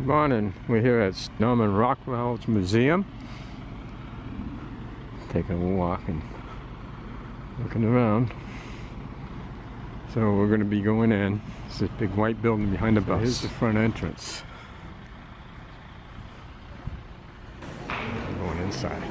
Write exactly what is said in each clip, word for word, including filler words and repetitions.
Morning. We're here at Norman Rockwell's museum. Taking a walk and looking around. So we're going to be going in. It's this big white building behind the bus. Here's the front entrance. Going inside.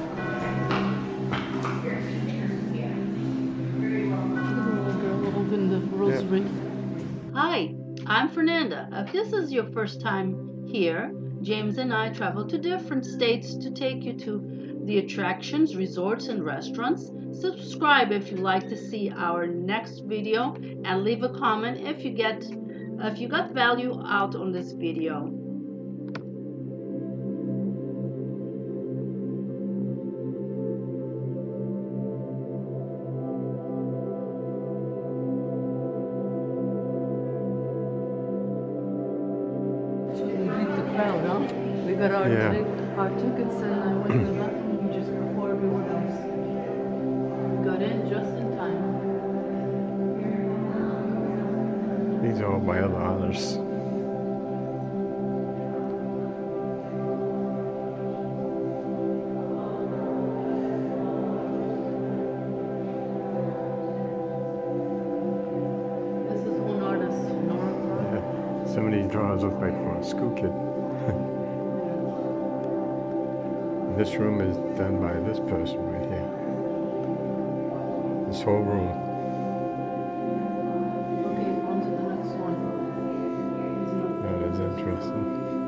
Open the rosary. Yeah. Hi, I'm Fernanda. If this is your first time here, James and I travel to different states to take you to the attractions, resorts, and restaurants. Subscribe if you'd like to see our next video, and leave a comment if you get if you got value out on this video. Crowd, huh? We got our, Yeah. our tickets and I went to the bathroom just before everyone else. We got in just in time. These are all by other authors. This is one artist, Norman Rockwell. Yeah. Some of these drawings look like for a school kid. This room is done by this person right here. This whole room. Okay, on to the next one. That is interesting.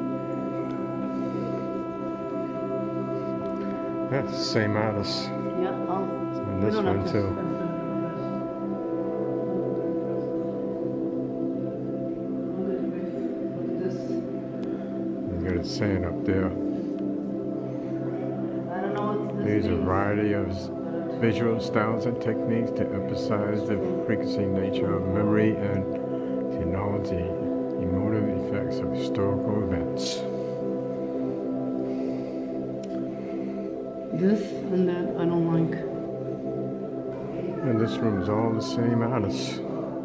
That's the same artist. Yeah, oh. And this one too. He's got it saying up there. These are a variety of visual styles and techniques to emphasize the frequency nature of memory and technology, emotive effects of historical events. This and that I don't like. And this room is all the same artists.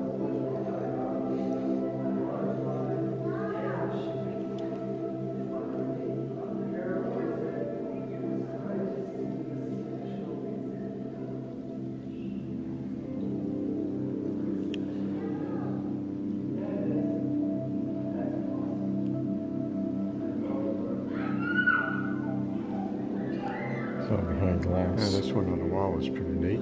Behind glass. Yeah, this one on the wall is pretty neat.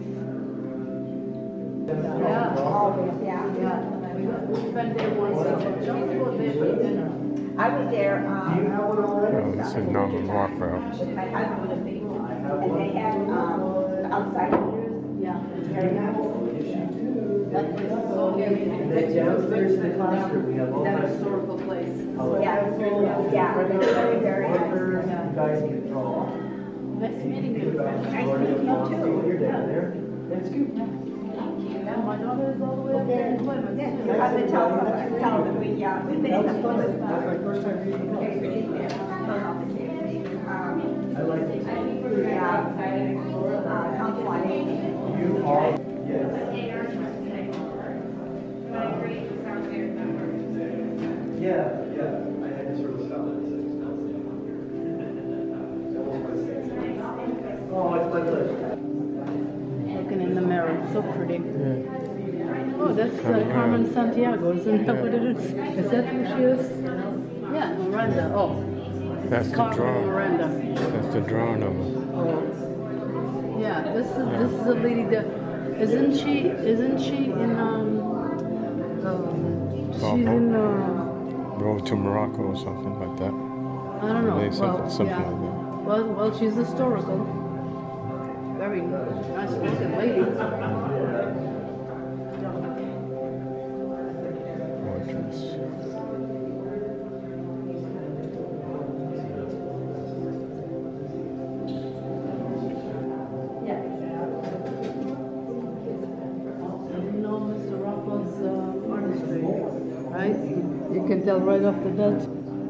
Yeah, always, yeah, yeah. We've been there once. Don't go there for dinner. I was there, um, Oh, this is Norman Rockwell. with my husband with me, and they had, um, outside years. Yeah. Very nice. That is so very Downstairs in the classroom, we have all that kinds of historical place. Yeah, yeah, very, very nice. markers, you guys can draw. Nice meeting you. Nice meeting you When too. you're down there, that's good. Yeah, my daughter is all the way up there in Plymouth. Yeah, your husband tells them, tells them, we, yeah, we've been in the Plymouth. That's my first time reading Um, it. I like it. yeah, uh, come on. You are, yes. Yeah, yeah, I had to sort of stop it. Oh, it's my pleasure. Looking in the mirror, so pretty. Yeah. Oh, that's uh, Carmen Santiago, isn't that what it is? Is that who she is? Yeah, Miranda. Oh, That's the Carmen drawing. Miranda. That's the drawing of her. Oh, yeah. This is this is a lady that isn't she? Isn't she in um? um she's in uh, Road to Morocco or something like that. I don't know. Maybe something, Well, something yeah. like that. Well, well, she's historical. Very nice looking lady. Portraits. You know Mister Rockwell's uh, artistry, right? You can tell right off the bat.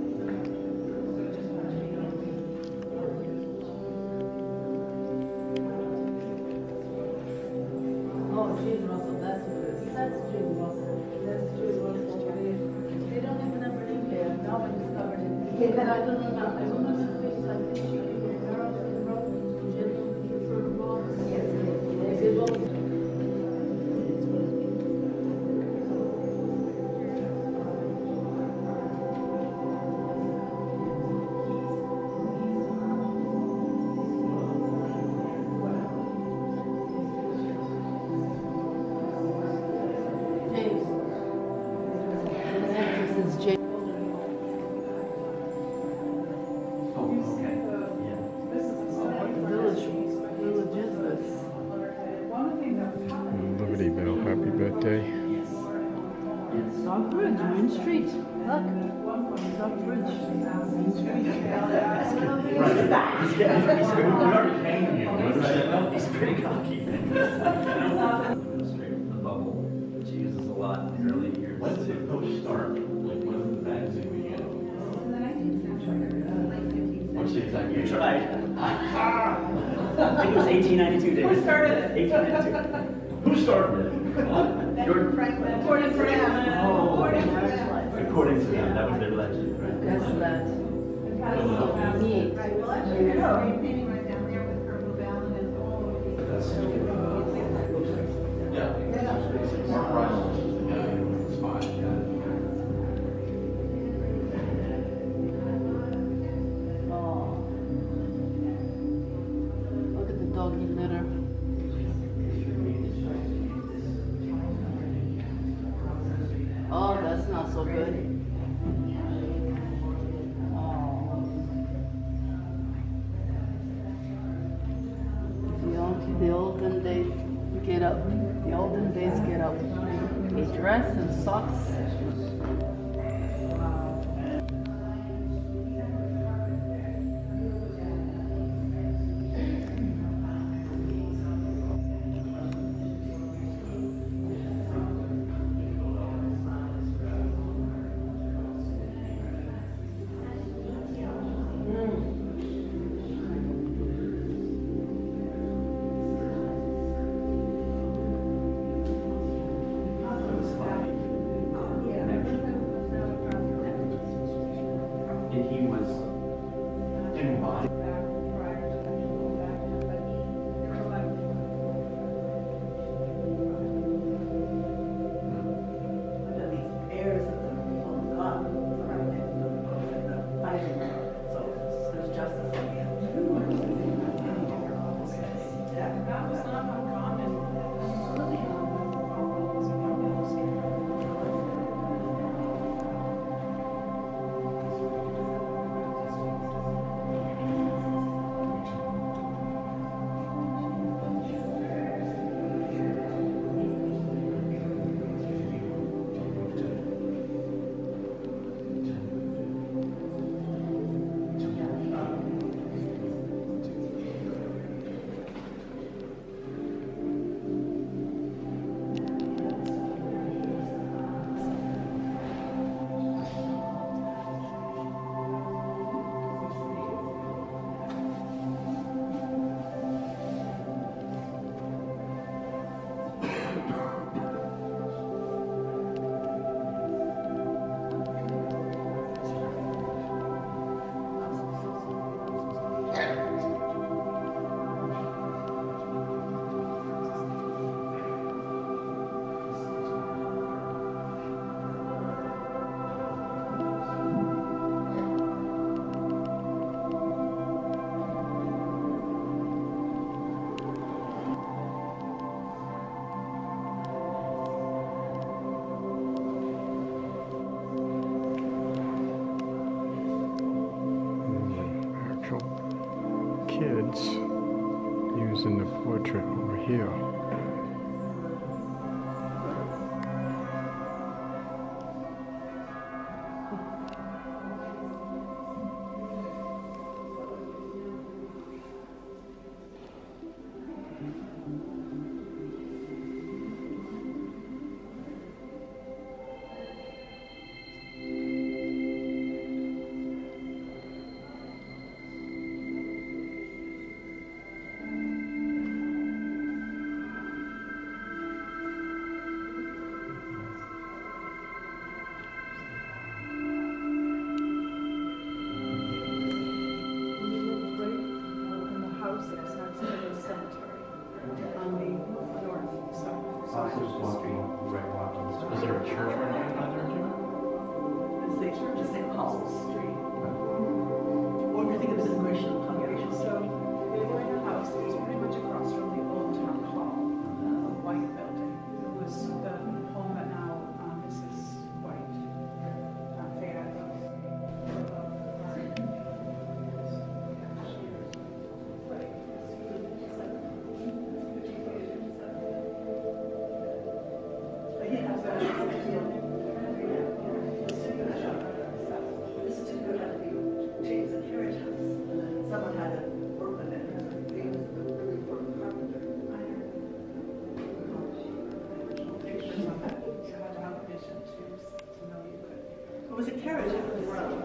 Oh, Jane Russell, that's who it is. That's Jane Russell. That's Jane Russell. They, they don't even have her name there. Now I discovered it. Liberty Bell, happy birthday. Stockbridge, Main Street. Look. Stockbridge, Main Street. He's getting, he's good. We're already paying you. He's pretty cocky. Straight from the bubble, which he uses a lot in the early years. When did the coach start? Like, when did the magazine begin? In the nineteenth century, like fifteenth What's the exact year? You tried. I think it was eighteen ninety-two, David. Who started it? eighteen ninety-two. Who started it? Jordan Franklin. According to them. Oh. According to them. According to them, that was their legend, right? That's that. Right, well, actually, there's a great painting right down there with Purple Ballon and all of these. Yeah. Mark Ryan was the guy who inspired that. Oh. Look at the doggy litter. Oh, that's not so good. Oh. The old, the olden days get up. The olden days get up. A dress and socks. He was embodied. Kids using the portrait over here. a church right here down there, Jim? It's the church of Saint Paul's Street. Or if you think of it as Congregational, Congregational. So they were in a house that was pretty much across from the old town hall, the white building. It was the home that now um, Missus White, uh, Faye Adams. Someone had to work with it. He was a really important carpenter. Pictures of that. You had to have a vision to, to know you could. It was a carriage in the world.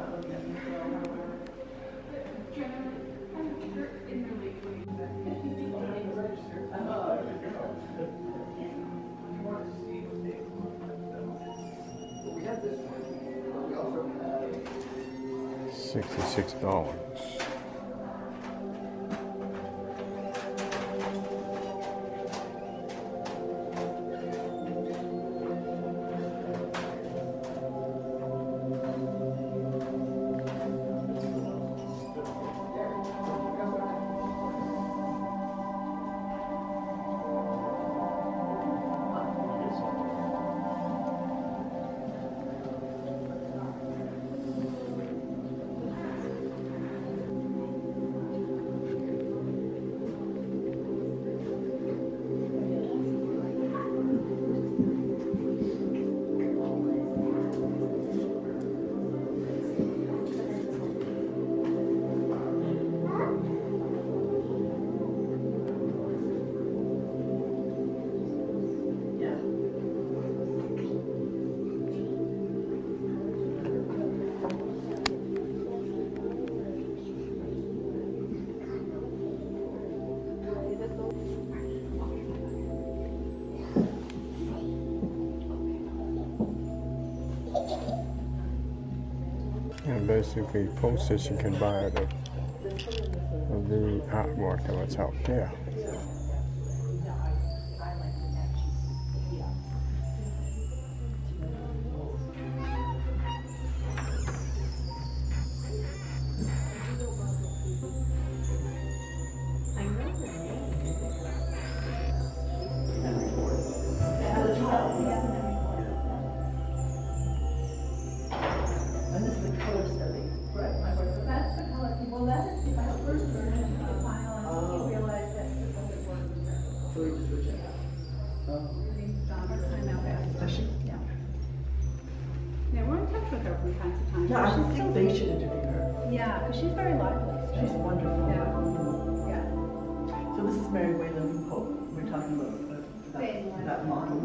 Sixty-six dollars. And basically postage you can buy the, the artwork that was out there. Yeah, we're in touch with her from time to time. Yeah, I She's think still- they should interview her. Yeah, because she's very lively. She's wonderful. Yeah, yeah. So this is Mary Wayland Pope. We're talking about uh, that, Wayland. that model.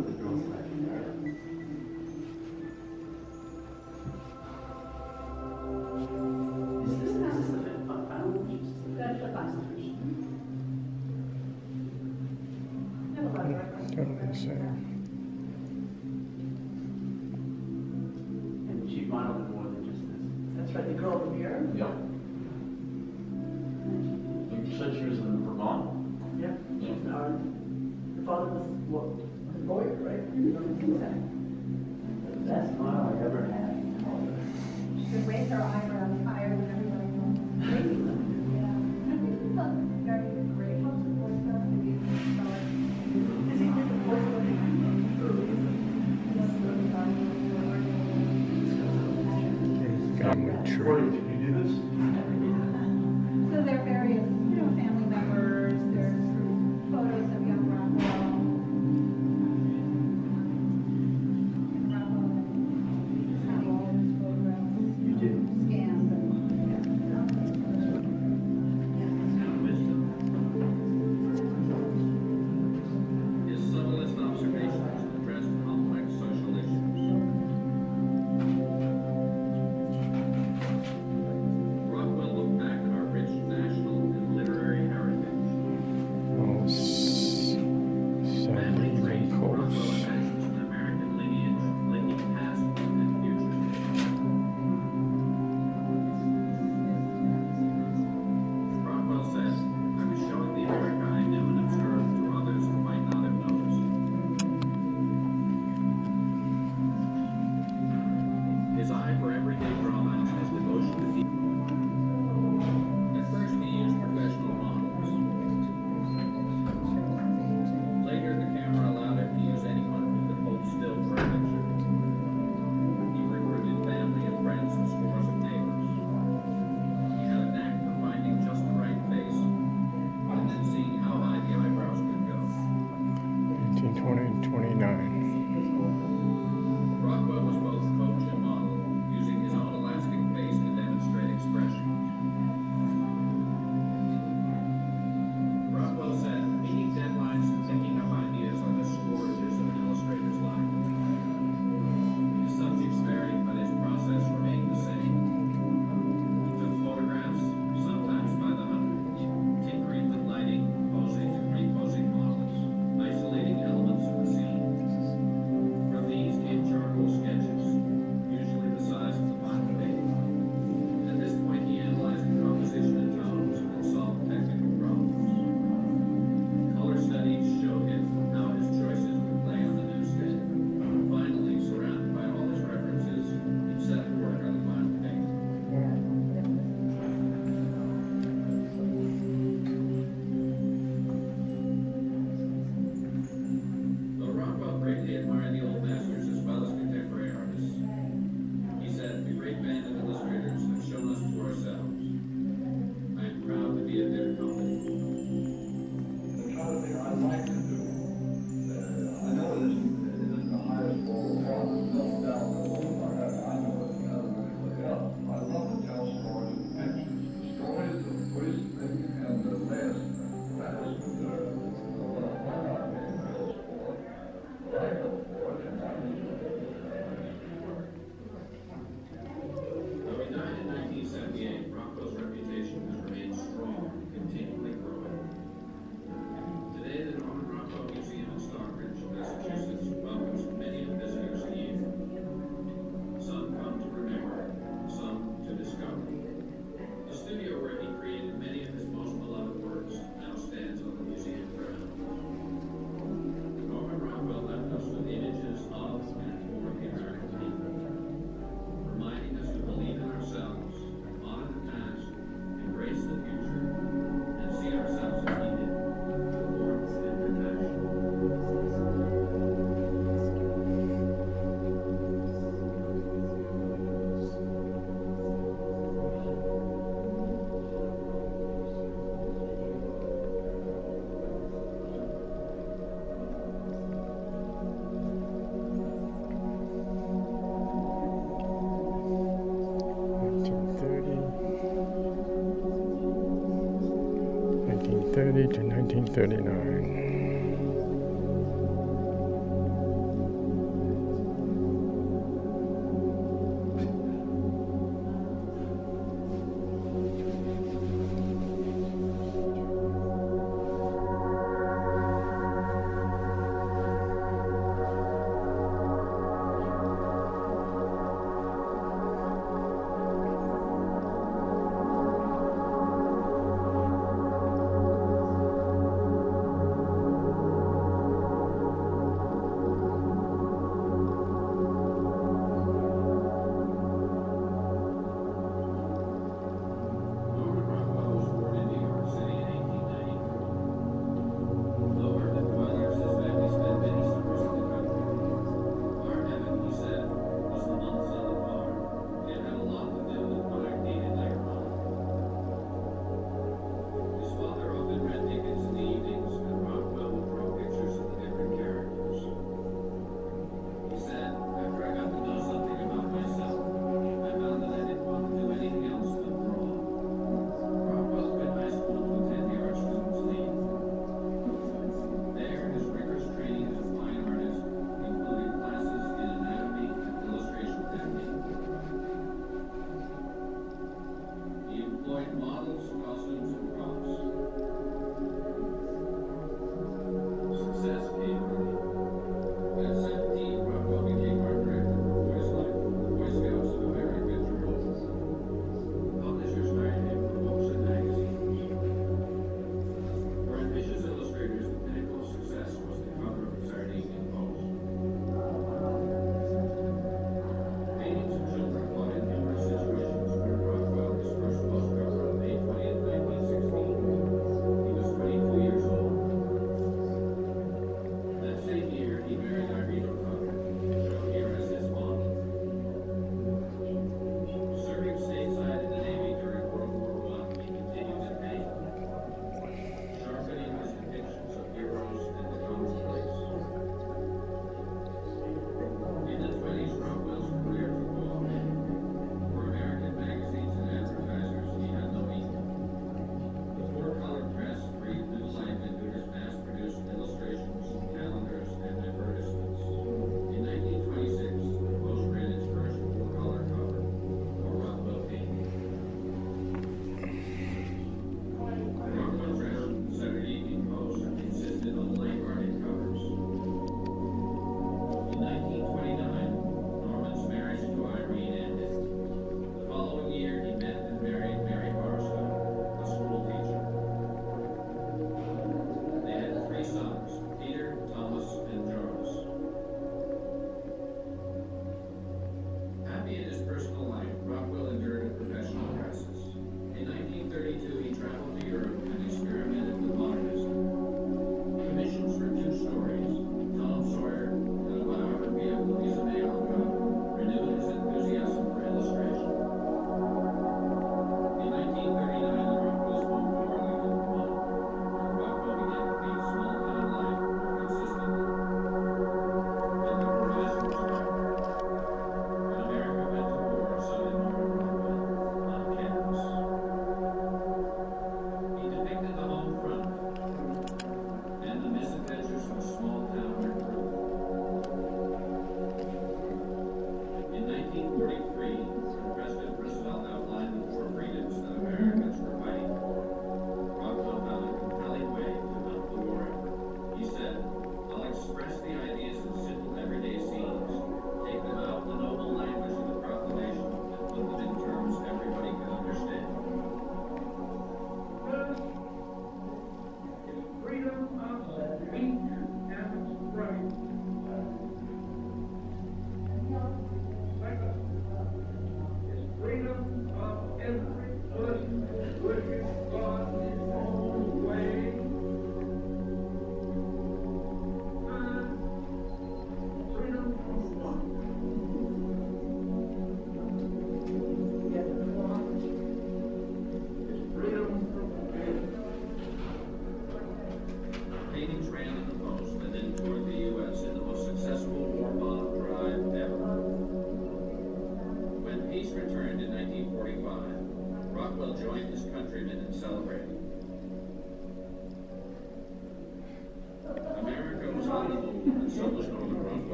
Is this, is this the fun final? That's the final. Have a lot of reference. Totally the same. And she modeled it more than just this. That's right, the girl in the mirror. Yeah. You said she was in Vermont? Yeah. She's an art. Her father was what, a lawyer, right? The best model I ever had. She could raise her eyebrows higher than everybody else. Yeah. Very grateful to Boy Scouts to be Is he did the voice of the Family Corey, tree. did you do this? So there are various, you know, family members, there's photos of young Rockwell. And Rockwell had all his photographs. You did? Scanned and, His subtlest observations address complex social issues. thirty to nineteen thirty-nine.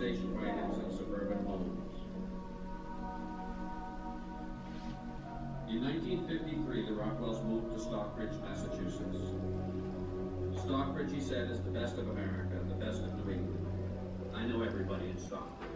station wagons and suburban homes. In nineteen fifty-three, the Rockwells moved to Stockbridge, Massachusetts. Stockbridge, he said, is the best of America, the best of New England. I know everybody in Stockbridge.